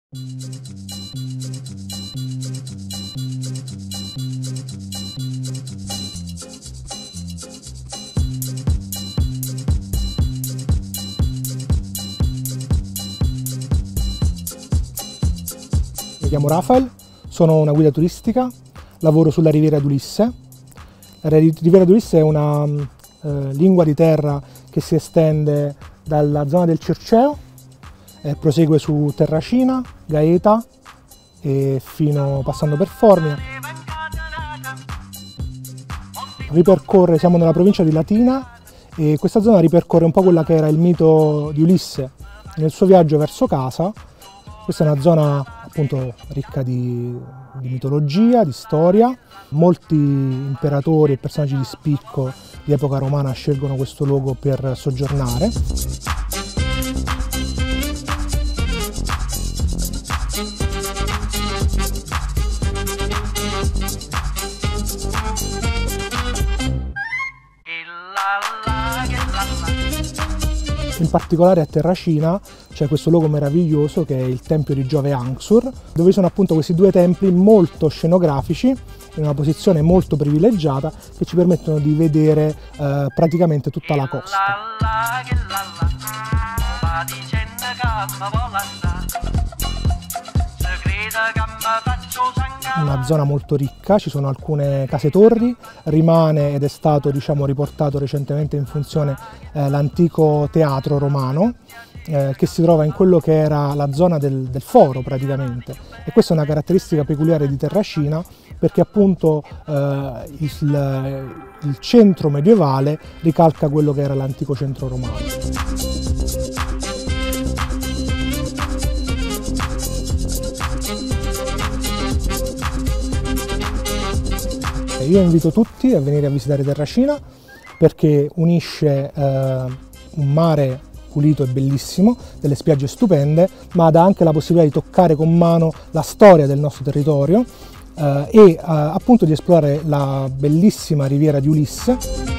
Mi chiamo Rafael, sono una guida turistica, lavoro sulla Riviera d'Ulisse. La Riviera d'Ulisse è una lingua di terra che si estende dalla zona del Circeo, prosegue su Terracina, Gaeta e fino passando per Formia. Siamo nella provincia di Latina e questa zona ripercorre un po' quella che era il mito di Ulisse nel suo viaggio verso casa. Questa è una zona appunto ricca di mitologia, di storia. Molti imperatori e personaggi di spicco di epoca romana scelgono questo luogo per soggiornare. In particolare a Terracina c'è questo luogo meraviglioso che è il Tempio di Giove Anxur, dove sono appunto questi due templi molto scenografici, in una posizione molto privilegiata, che ci permettono di vedere praticamente tutta la costa. Una zona molto ricca, ci sono alcune case torri, rimane ed è stato riportato recentemente in funzione l'antico teatro romano che si trova in quello che era la zona del foro praticamente, e questa è una caratteristica peculiare di Terracina perché appunto il centro medievale ricalca quello che era l'antico centro romano. Io invito tutti a venire a visitare Terracina perché unisce un mare pulito e bellissimo, delle spiagge stupende, ma dà anche la possibilità di toccare con mano la storia del nostro territorio e appunto di esplorare la bellissima riviera di Ulisse.